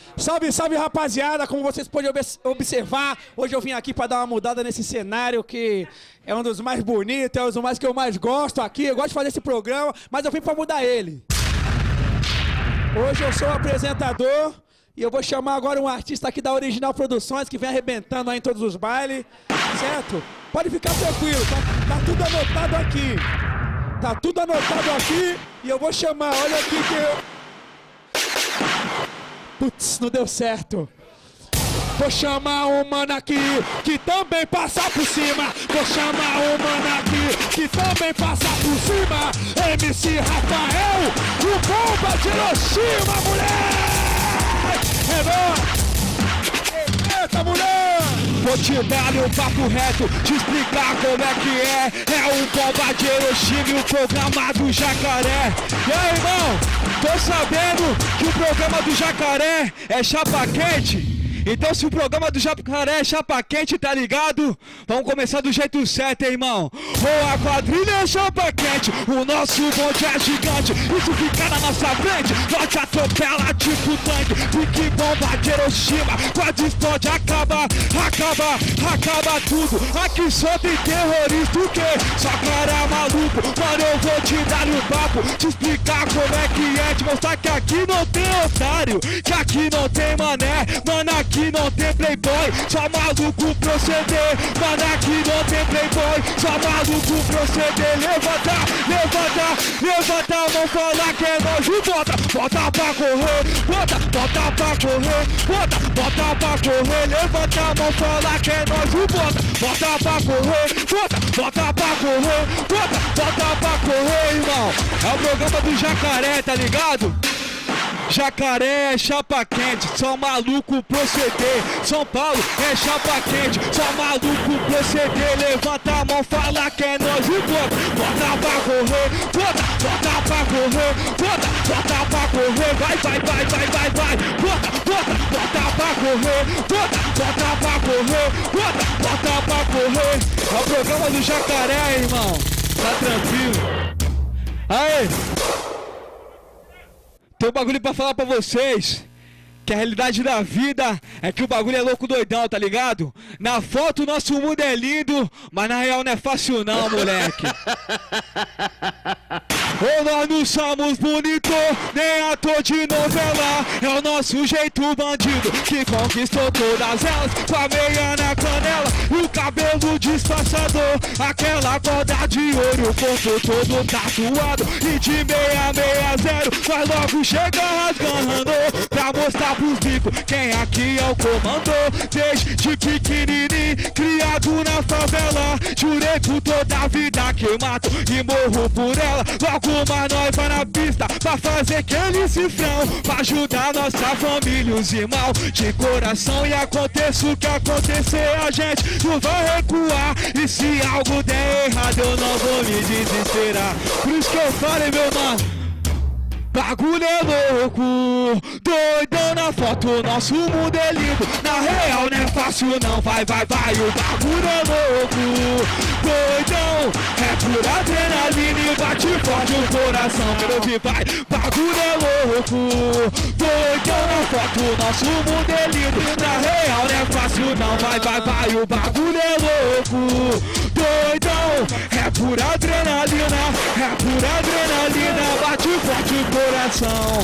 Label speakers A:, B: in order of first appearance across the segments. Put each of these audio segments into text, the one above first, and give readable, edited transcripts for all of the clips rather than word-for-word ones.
A: Salve, salve, rapaziada! Como vocês podem observar, hoje eu vim aqui para dar uma mudada nesse cenário que é um dos mais bonitos, é um dos mais que eu mais gosto aqui. Eu gosto de fazer esse programa, mas eu vim para mudar ele. Hoje eu sou o apresentador e eu vou chamar agora um artista aqui da Original Produções que vem arrebentando aí em todos os bailes, certo? Pode ficar tranquilo, tá tudo anotado aqui. Tá tudo anotado aqui e eu vou chamar, olha aqui que eu... Putz, não deu certo. Vou chamar um mano aqui que também passa por cima. Vou chamar um mano aqui que também passa por cima. MC Rafael, o bomba de Hiroshima, mulher! É nóis! Eita, mulher! Vou te dar um papo reto, te explicar como é que é. É o bomba de Hiroshima e o programa do Jacaré. E aí, irmão? Tô sabendo que o programa do Jacaré é chapa quente. Então se o programa do Jacaré é chapa quente, tá ligado? Vamos começar do jeito certo, hein, irmão? Ou a quadrilha é chapa quente, o nosso bonde é gigante. Isso fica na nossa frente, nós te atropela tipo tanque. Fique bomba de Hiroshima, quase explode, acaba tudo. Aqui só tem terrorista, o quê? Só cara maluco, mano, eu vou te dar um papo, te explicar como é que é, te mostrar que aqui não tem otário, que aqui não tem mané, mano, aqui não tem playboy, só maluco proceder. Mano, aqui não tem playboy, só maluco proceder. Levanta a mão, fala que é nós e bota pra correr, bota pra correr, bota pra correr. Levanta a mão, fala que é nós e bota pra correr, bota pra correr, bota pra correr, irmão. É o programa do Jacaré, tá ligado? Jacaré é chapa quente, só maluco proceder. São Paulo é chapa quente, só maluco proceder. Levanta a mão, fala que é nós e bota pra correr, bota pra correr, bota pra correr. Vai, bota pra correr, bota pra correr, bota pra correr. É o programa do Jacaré, irmão, tá tranquilo. Aí! Tem um bagulho pra falar pra vocês, que a realidade da vida é que o bagulho é louco doidão, tá ligado? Na foto o nosso mundo é lindo, mas na real não é fácil não, moleque. Ou nós não somos bonito, nem ator de novela. É o nosso jeito bandido que conquistou todas elas. Com a meia na canela e o cabelo disfarçador. Aquela corda de ouro, o corpo todo tatuado. E de 660 nós logo chega rasgando pra mostrar pros bicos quem aqui é o comandor. Desde pequenininho, criado na favela, jurei por toda a vida que mato e morro por ela. Logo mais nós vai na pista pra fazer aquele cifrão, pra ajudar nossa família, os irmãos de coração. E aconteça o que acontecer, a gente não vai recuar. E se algo der errado eu não vou me desesperar. Por isso que eu falei, meu mano, bagulho é louco, doidão na foto, nosso mundo é lindo. Na real não é fácil não, vai, o bagulho é louco, doidão, é pura adrenalina e bate forte o coração. Quero ouvir, vai, bagulho é louco, doidão na foto, nosso mundo é lindo. Na real não é fácil não, vai, o bagulho é louco, doidão, é pura adrenalina, bate forte o coração.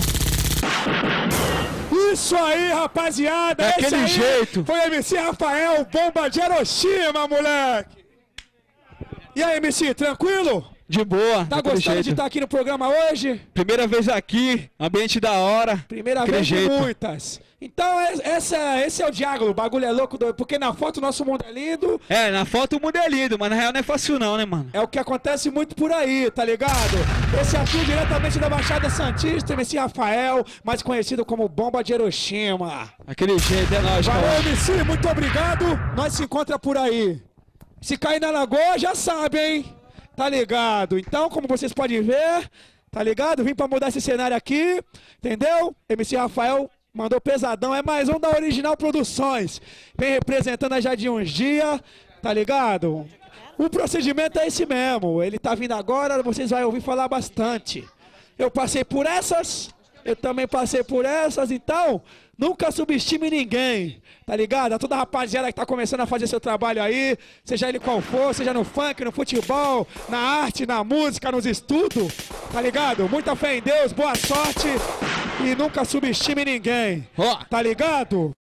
A: Isso aí, rapaziada,
B: é aquele jeito.
A: Foi MC Rafael, bomba de Hiroshima, moleque. E aí, MC, tranquilo?
B: De boa.
A: Tá gostando de estar aqui no programa hoje?
B: Primeira vez aqui, ambiente da hora.
A: Primeira vez de muitas. Então esse é o diálogo, o bagulho é louco, porque na foto o nosso mundo é lindo.
B: É, na foto o mundo é lindo, mas na real não é fácil não, né, mano?
A: É o que acontece muito por aí, tá ligado? Esse aqui diretamente da Baixada Santista, MC Rafael, mais conhecido como Bomba de Hiroshima.
B: Aquele jeito, é nóis, cara.
A: Valeu, MC, muito obrigado. Nós se encontra por aí. Se cair na lagoa, já sabe, hein? Tá ligado? Então, como vocês podem ver, tá ligado? Vim pra mudar esse cenário aqui, entendeu? MC Rafael mandou pesadão, é mais um da Original Produções. Vem representando já de uns dias, tá ligado? O procedimento é esse mesmo, ele tá vindo agora, vocês vão ouvir falar bastante. Eu passei por essas,
C: Eu também passei por essas, então nunca subestime ninguém, tá ligado? A toda a rapaziada que tá começando a fazer seu trabalho aí, seja ele qual for, seja no funk, no futebol, na arte, na música, nos estudos, tá ligado? Muita fé em Deus, boa sorte e nunca subestime ninguém,
B: Ó.
C: tá ligado?